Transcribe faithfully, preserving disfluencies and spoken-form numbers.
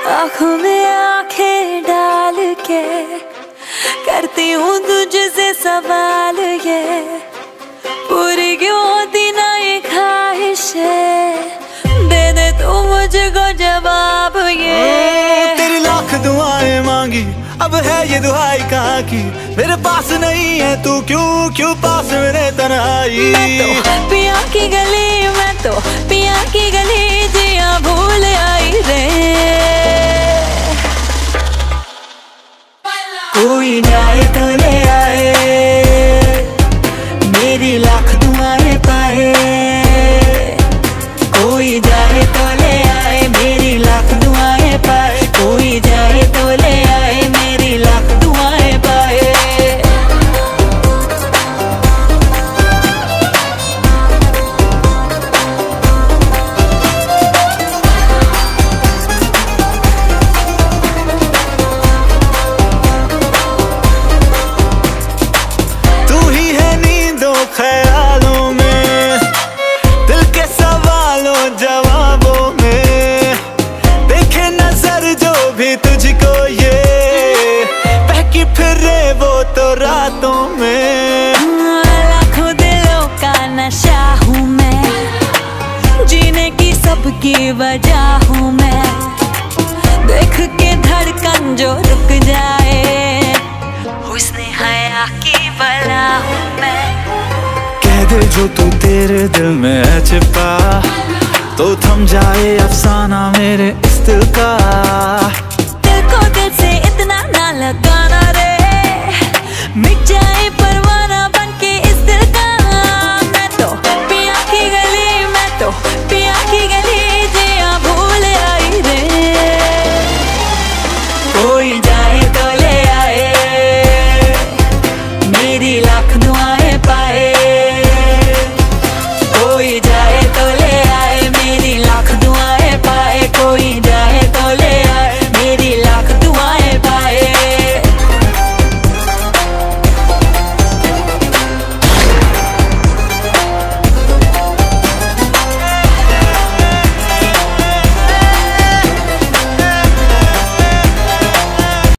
आँखों में आंखें डाल के करती हूँ तुझसे सवाल ये, पूरी क्यों होती ना ये ख्वाहिशें, दे दे तू मुझको जवाब ये। ओ, तेरी लाख दुआएं मांगी अब है ये दुहाई कहाँ की, मेरे पास नहीं है तू क्यों क्यों पास मेरे तन्हाई। मैं तो पिया की गली, मैं तो पिया की गली जिया भूल आई रे। कोई जाए तो ले आए, मेरी लाख दुआएं पाए। कोई जाए तो ले आए, मेरी लाख दुआएं पाए। कोई जाए तो ले आए, मेरी लाख दुआएं पाए। ख्यालों में, दिल के सवालों जवाबों में, देखे नजर जो भी तुझको ये, बहकी फिरे वो तो रातों में। लाखों दिलों का नशा हूँ मैं, जीने की सबकी वजह हूँ मैं, देख के धड़कन जो रुक जाए, हुस्ने हया की बला हूँ मैं। दे जो तू तेरे दिल में है छिपा, तो थम जाए अफसाना मेरे इस दिल का। दिल को दिल से इतना ना लगाना रे, मिट जाए